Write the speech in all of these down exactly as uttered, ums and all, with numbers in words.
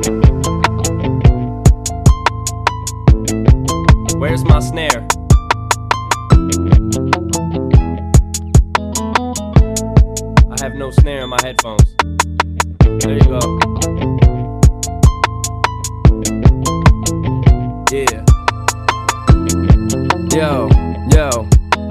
Where's my snare? I have no snare in my headphones. There you go. Yeah. Yo, yo.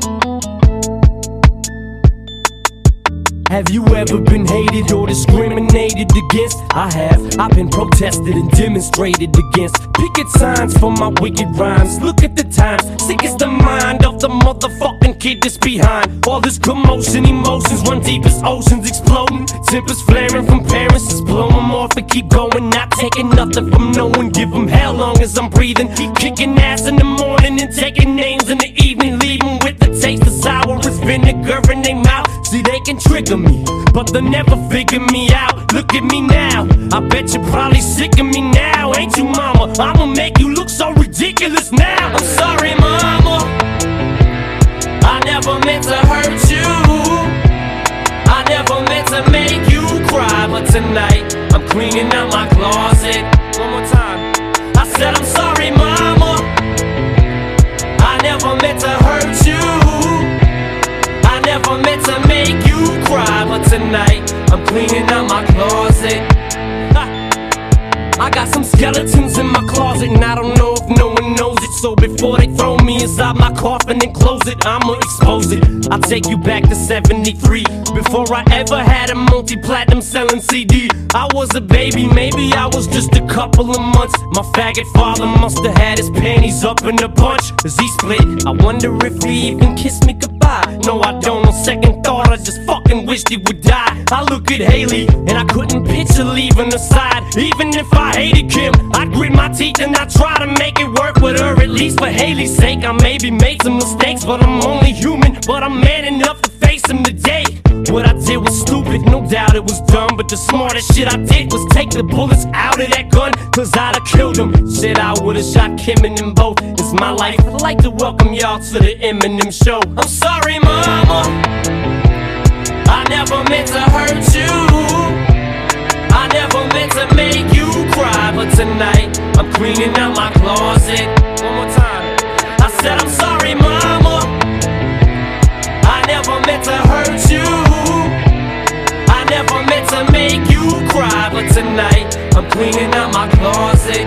Have you ever been hated or discriminated against? I have. I've been protested and demonstrated against. Picket signs for my wicked rhymes. Look at the times. Sick is the mind of the motherfucking kid that's behind all this commotion. Emotions run deep as oceans exploding. Tempers flaring from parents. Just blow them off and keep going. Not taking nothing from no one. Give them hell long as I'm breathing. Keep kicking ass in the morning and taking names in the evening. Leaving with the taste of sour as vinegar in their mouth. See, they can trigger me, but they'll never figure me out. Look at me now, I bet you're probably sick of me now. Ain't you, mama? I'ma make you look so ridiculous now. I'm sorry, mama, I never meant to hurt you. I never meant to make you cry. But tonight, I'm cleaning out my closet. One more time. I said I'm sorry, mama, I never meant to hurt you. I never meant to make you cry, but tonight I'm cleaning out my closet. Ha. I got some skeletons in my closet, and I don't know if no one knows it. So before they throw me inside my coffin and close it, I'ma expose it. I'll take you back to seventy-three, before I ever had a multi-platinum selling C D. I was a baby, maybe I was just a couple of months. My faggot father must have had his panties up in a bunch as he split. I wonder if he even kissed me goodbye. No, I don't. On second thought, I just fucking wished he would die. I look at Haley and I couldn't picture leaving her side. Even if I hated Kim, I'd grit my teeth and I'd try to make it work with her. At least for Haley's sake, I maybe made some mistakes, but I'm only human. But I'm man enough to face them today. What I did was stupid, no doubt it was dumb, but the smartest shit I did was take the bullets out of that gun, cause I'd have killed him. Shit, I would've shot Kim and them both. It's my life. I'd like to welcome y'all to the Eminem show. I'm sorry, mama, I never meant to hurt you. I never meant to make you cry, but tonight I'm cleaning out my closet. One more time. I said I'm sorry, mama, I never meant to hurt you. I never meant to make you cry, but tonight I'm cleaning out my closet.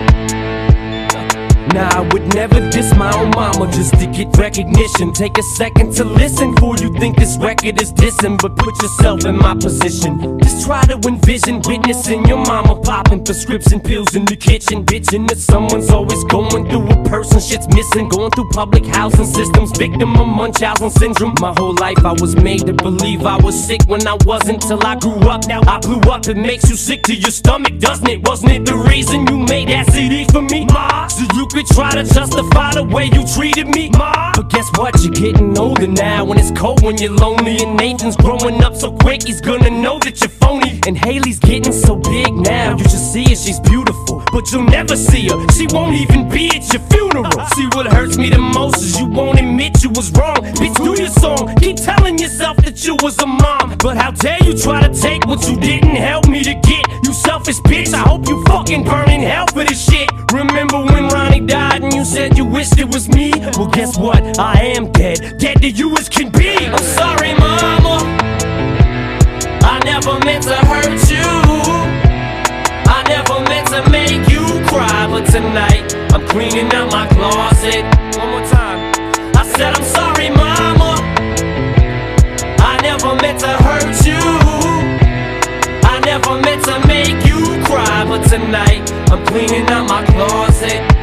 Nah, I would never diss my own mama just to get recognition. Take a second to listen before you think this record is dissing, but put yourself in my position. Just try to envision witnessing your mama popping prescription pills in the kitchen, bitching that someone's always going through a person shit's missing. Going through public housing systems, victim of Munchausen syndrome. My whole life I was made to believe I was sick when I wasn't, till I grew up. Now I blew up. It makes you sick to your stomach, doesn't it? Wasn't it the reason you made that C D for me, ma? So you could try to justify the way you treated me, ma. But guess what? You're getting older now, and it's cold when you're lonely. And Nathan's growing up so quick, he's gonna know that you're phony. And Haley's getting so big now, you should see her, she's beautiful, but you'll never see her. She won't even be at your funeral. See, what hurts me the most is you won't admit you was wrong. Bitch, do your song, keep telling yourself that you was a mom. But how dare you try to take what you didn't help me to get, you selfish bitch. I hope you fucking burn in hell for this shit. Remember when Ronnie died and you said you wished it was me? Well, guess what? I am dead, dead to you as can be. I'm sorry, mama, I never meant to hurt you. I never meant to make you cry, but tonight I'm cleaning out my closet. One more time. I said I'm sorry, mama, I never meant to hurt you. I never meant to make you cry, but tonight I'm cleaning out my closet.